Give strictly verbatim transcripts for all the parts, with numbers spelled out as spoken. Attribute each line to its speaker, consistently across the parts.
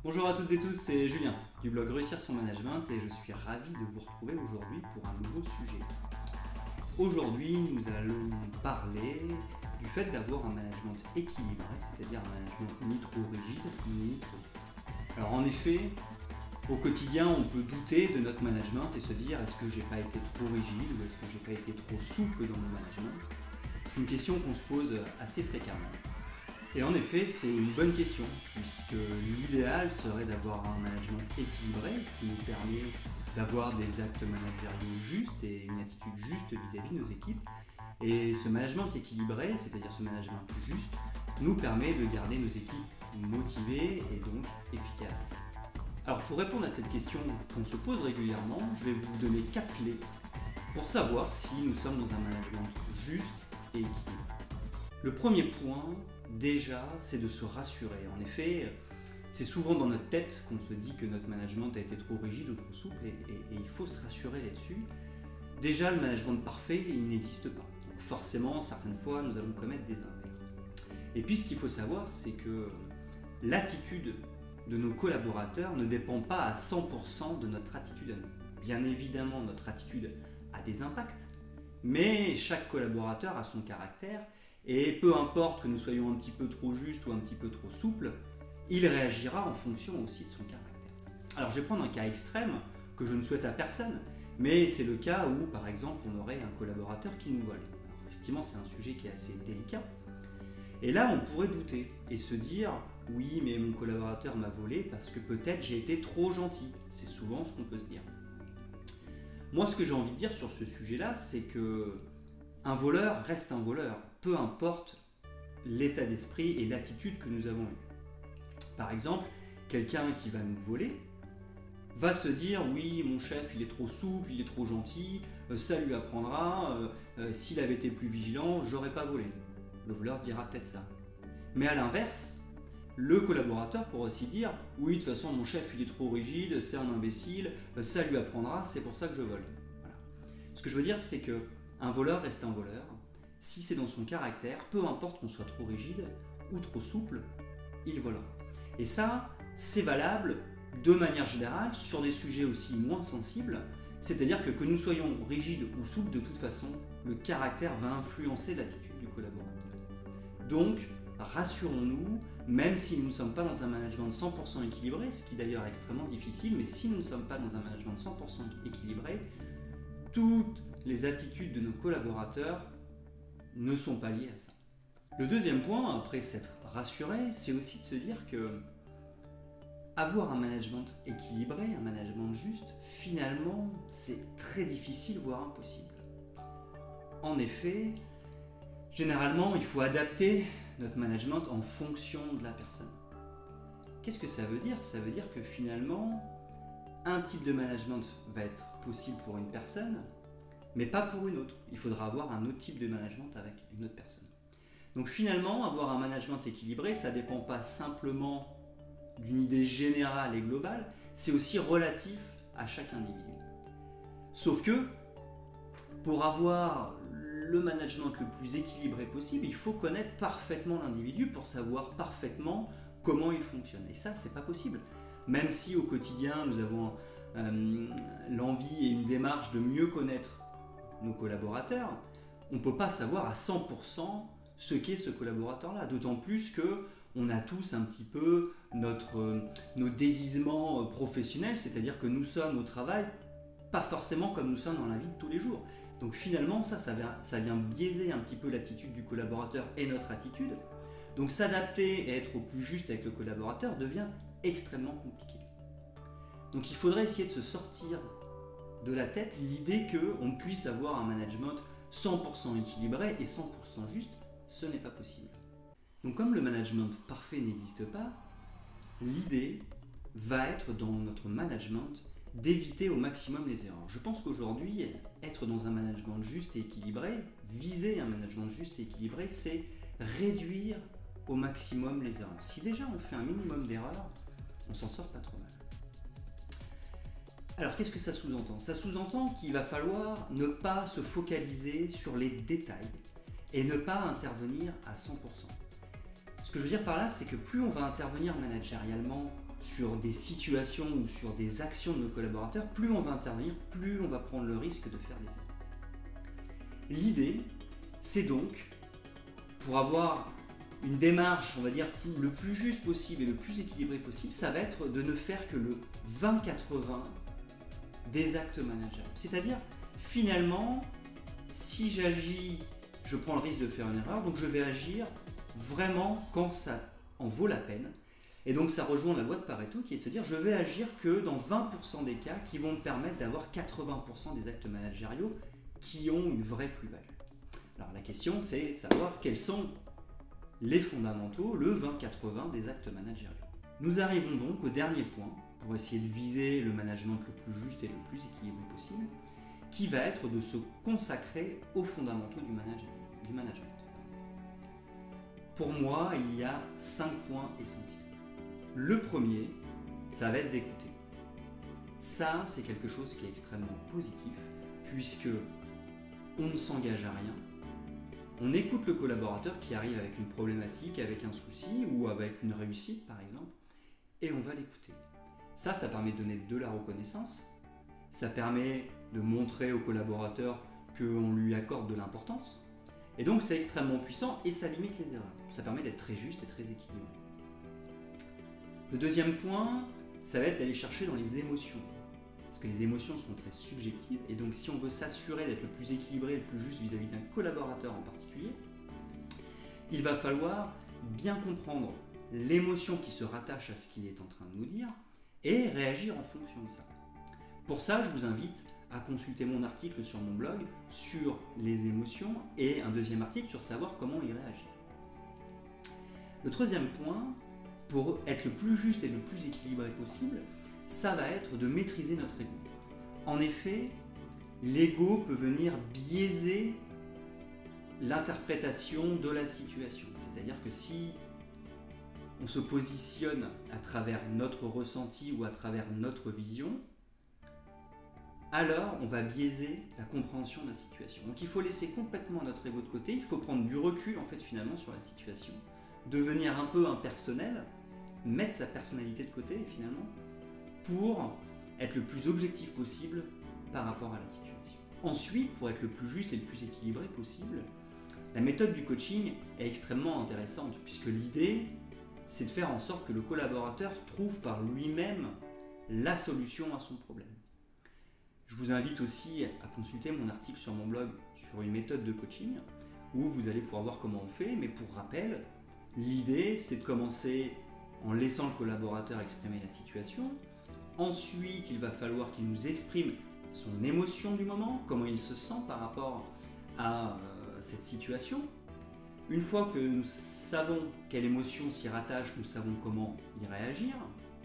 Speaker 1: Bonjour à toutes et tous, c'est Julien du blog Réussir son management et je suis ravi de vous retrouver aujourd'hui pour un nouveau sujet. Aujourd'hui, nous allons parler du fait d'avoir un management équilibré, c'est-à-dire un management ni trop rigide ni trop souple. Alors en effet, au quotidien, on peut douter de notre management et se dire est-ce que j'ai pas été trop rigide ou est-ce que j'ai pas été trop souple dans mon management? C'est une question qu'on se pose assez fréquemment. Et en effet, c'est une bonne question, puisque l'idéal serait d'avoir un management équilibré, ce qui nous permet d'avoir des actes managériaux justes et une attitude juste vis-à-vis de nos équipes. Et ce management équilibré, c'est-à-dire ce management juste, nous permet de garder nos équipes motivées et donc efficaces. Alors pour répondre à cette question qu'on se pose régulièrement, je vais vous donner quatre clés pour savoir si nous sommes dans un management juste et équilibré. Le premier point, déjà, c'est de se rassurer. En effet, c'est souvent dans notre tête qu'on se dit que notre management a été trop rigide ou trop souple et, et, et il faut se rassurer là-dessus. Déjà, le management parfait, il n'existe pas. Donc forcément, certaines fois, nous allons commettre des impairs. Et puis, ce qu'il faut savoir, c'est que l'attitude de nos collaborateurs ne dépend pas à cent pour cent de notre attitude à nous. Bien évidemment, notre attitude a des impacts, mais chaque collaborateur a son caractère. Et peu importe que nous soyons un petit peu trop justes ou un petit peu trop souples, il réagira en fonction aussi de son caractère. Alors je vais prendre un cas extrême que je ne souhaite à personne, mais c'est le cas où par exemple on aurait un collaborateur qui nous vole. Alors effectivement c'est un sujet qui est assez délicat. Et là on pourrait douter et se dire oui mais mon collaborateur m'a volé parce que peut-être j'ai été trop gentil. C'est souvent ce qu'on peut se dire. Moi ce que j'ai envie de dire sur ce sujet-là, c'est que un voleur reste un voleur, peu importe l'état d'esprit et l'attitude que nous avons eue. Par exemple, quelqu'un qui va nous voler va se dire « oui, mon chef, il est trop souple, il est trop gentil, ça lui apprendra, euh, euh, s'il avait été plus vigilant, j'aurais pas volé. » Le voleur se dira peut-être ça. Mais à l'inverse, le collaborateur pourra aussi dire « oui, de toute façon, mon chef, il est trop rigide, c'est un imbécile, ça lui apprendra, c'est pour ça que je vole. » Voilà. Ce que je veux dire, c'est que un voleur reste un voleur. Si c'est dans son caractère, peu importe qu'on soit trop rigide ou trop souple, il volera. Et ça, c'est valable de manière générale sur des sujets aussi moins sensibles, c'est-à-dire que que nous soyons rigides ou souples, de toute façon, le caractère va influencer l'attitude du collaborateur. Donc, rassurons-nous, même si nous ne sommes pas dans un management cent pour cent équilibré, ce qui d'ailleurs est extrêmement difficile, mais si nous ne sommes pas dans un management cent pour cent équilibré, toutes les attitudes de nos collaborateurs ne sont pas liées à ça. Le deuxième point, après s'être rassuré, c'est aussi de se dire que avoir un management équilibré, un management juste, finalement, c'est très difficile, voire impossible. En effet, généralement, il faut adapter notre management en fonction de la personne. Qu'est-ce que ça veut dire? Ça veut dire que finalement, un type de management va être possible pour une personne, mais pas pour une autre. Il faudra avoir un autre type de management avec une autre personne. Donc finalement, avoir un management équilibré, ça ne dépend pas simplement d'une idée générale et globale, c'est aussi relatif à chaque individu. Sauf que, pour avoir le management le plus équilibré possible, il faut connaître parfaitement l'individu pour savoir parfaitement comment il fonctionne. Et ça, c'est pas possible. Même si au quotidien, nous avons euh, l'envie et une démarche de mieux connaître nos collaborateurs, on ne peut pas savoir à cent pour cent ce qu'est ce collaborateur-là, d'autant plus que on a tous un petit peu notre, euh, nos déguisements professionnels, c'est-à-dire que nous sommes au travail pas forcément comme nous sommes dans la vie de tous les jours. Donc finalement, ça, ça vient, ça vient biaiser un petit peu l'attitude du collaborateur et notre attitude. Donc s'adapter et être au plus juste avec le collaborateur devient extrêmement compliqué. Donc il faudrait essayer de se sortir de la tête l'idée qu'on puisse avoir un management cent pour cent équilibré et cent pour cent juste, ce n'est pas possible. Donc comme le management parfait n'existe pas, l'idée va être dans notre management d'éviter au maximum les erreurs. Je pense qu'aujourd'hui, être dans un management juste et équilibré, viser un management juste et équilibré, c'est réduire au maximum les erreurs. Si déjà on fait un minimum d'erreurs, on s'en sort pas trop mal. Alors qu'est-ce que ça sous-entend? Ça sous-entend qu'il va falloir ne pas se focaliser sur les détails et ne pas intervenir à cent pour cent. Ce que je veux dire par là, c'est que plus on va intervenir managérialement sur des situations ou sur des actions de nos collaborateurs, plus on va intervenir, plus on va prendre le risque de faire des erreurs. L'idée, c'est donc, pour avoir une démarche, on va dire, le plus juste possible et le plus équilibré possible, ça va être de ne faire que le vingt quatre-vingts des actes managers. C'est-à-dire, finalement, si j'agis, je prends le risque de faire une erreur, donc je vais agir vraiment quand ça en vaut la peine. Et donc ça rejoint la loi de Pareto qui est de se dire je vais agir que dans vingt pour cent des cas qui vont me permettre d'avoir quatre-vingts pour cent des actes managériaux qui ont une vraie plus-value. Alors la question c'est savoir quels sont les fondamentaux, le vingt quatre-vingts des actes managériaux. Nous arrivons donc au dernier point pour essayer de viser le management le plus juste et le plus équilibré possible, qui va être de se consacrer aux fondamentaux du, manage du management. Pour moi, il y a cinq points essentiels. Le premier, ça va être d'écouter. Ça, c'est quelque chose qui est extrêmement positif, puisque on ne s'engage à rien. On écoute le collaborateur qui arrive avec une problématique, avec un souci ou avec une réussite, par exemple, et on va l'écouter. Ça, ça permet de donner de la reconnaissance. Ça permet de montrer au collaborateur qu'on lui accorde de l'importance. Et donc, c'est extrêmement puissant et ça limite les erreurs. Ça permet d'être très juste et très équilibré. Le deuxième point, ça va être d'aller chercher dans les émotions. Parce que les émotions sont très subjectives et donc si on veut s'assurer d'être le plus équilibré, le plus juste vis-à-vis d'un collaborateur en particulier, il va falloir bien comprendre l'émotion qui se rattache à ce qu'il est en train de nous dire et réagir en fonction de ça. Pour ça, je vous invite à consulter mon article sur mon blog sur les émotions et un deuxième article sur savoir comment y réagir. Le troisième point, pour être le plus juste et le plus équilibré possible, ça va être de maîtriser notre ego. En effet, l'ego peut venir biaiser l'interprétation de la situation. C'est-à-dire que si on se positionne à travers notre ressenti ou à travers notre vision, alors on va biaiser la compréhension de la situation. Donc il faut laisser complètement notre ego de côté, il faut prendre du recul en fait finalement sur la situation, devenir un peu impersonnel, mettre sa personnalité de côté finalement, pour être le plus objectif possible par rapport à la situation. Ensuite, pour être le plus juste et le plus équilibré possible, la méthode du coaching est extrêmement intéressante puisque l'idée, c'est de faire en sorte que le collaborateur trouve par lui-même la solution à son problème. Je vous invite aussi à consulter mon article sur mon blog sur une méthode de coaching où vous allez pouvoir voir comment on fait, mais pour rappel, l'idée, c'est de commencer en laissant le collaborateur exprimer la situation. Ensuite, il va falloir qu'il nous exprime son émotion du moment, comment il se sent par rapport à euh, cette situation. Une fois que nous savons quelle émotion s'y rattache, nous savons comment y réagir.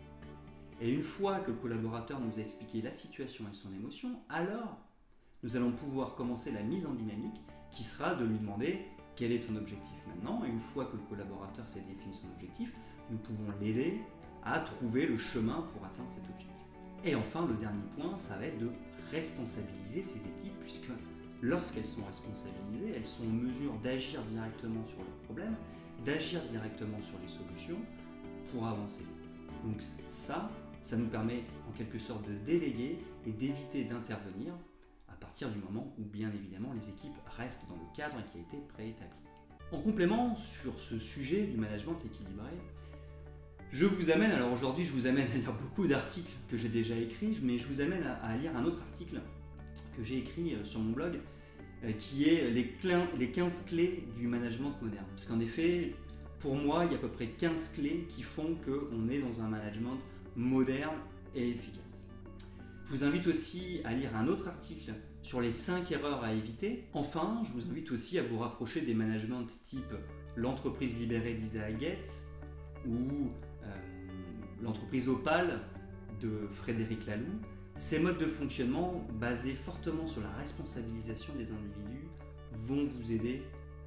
Speaker 1: Et une fois que le collaborateur nous a expliqué la situation et son émotion, alors nous allons pouvoir commencer la mise en dynamique qui sera de lui demander quel est ton objectif maintenant. Et une fois que le collaborateur s'est défini son objectif, nous pouvons l'aider à trouver le chemin pour atteindre cet objectif. Et enfin, le dernier point, ça va être de responsabiliser ces équipes, puisque lorsqu'elles sont responsabilisées, elles sont en mesure d'agir directement sur leurs problèmes, d'agir directement sur les solutions pour avancer. Donc ça, ça nous permet en quelque sorte de déléguer et d'éviter d'intervenir à partir du moment où, bien évidemment, les équipes restent dans le cadre qui a été préétabli. En complément sur ce sujet du management équilibré, je vous amène, alors aujourd'hui je vous amène à lire beaucoup d'articles que j'ai déjà écrits, mais je vous amène à, à lire un autre article que j'ai écrit sur mon blog euh, qui est les, les quinze clés du management moderne. Parce qu'en effet, pour moi, il y a à peu près quinze clés qui font qu'on est dans un management moderne et efficace. Je vous invite aussi à lire un autre article sur les cinq erreurs à éviter. Enfin, je vous invite aussi à vous rapprocher des managements type l'entreprise libérée d'Isaac Getz ou euh, l'entreprise Opale de Frédéric Laloux. Ces modes de fonctionnement basés fortement sur la responsabilisation des individus vont vous aider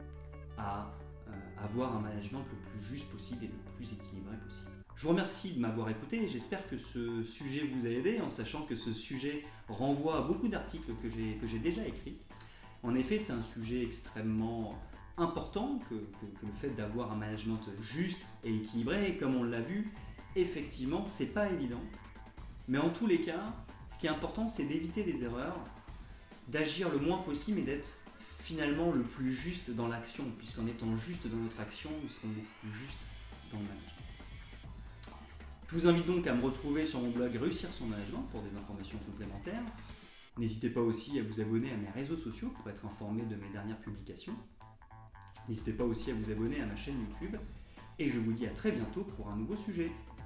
Speaker 1: à euh, avoir un management le plus juste possible et le plus équilibré possible. Je vous remercie de m'avoir écouté et j'espère que ce sujet vous a aidé en sachant que ce sujet renvoie à beaucoup d'articles que j'ai que j'ai déjà écrits. En effet, c'est un sujet extrêmement important que, que, que le fait d'avoir un management juste et équilibré. Et comme on l'a vu, effectivement, c'est pas évident. Mais en tous les cas, ce qui est important, c'est d'éviter des erreurs, d'agir le moins possible et d'être finalement le plus juste dans l'action, puisqu'en étant juste dans notre action, nous serons beaucoup plus justes dans le management. Je vous invite donc à me retrouver sur mon blog Réussir son management pour des informations complémentaires. N'hésitez pas aussi à vous abonner à mes réseaux sociaux pour être informé de mes dernières publications. N'hésitez pas aussi à vous abonner à ma chaîne YouTube. Et je vous dis à très bientôt pour un nouveau sujet.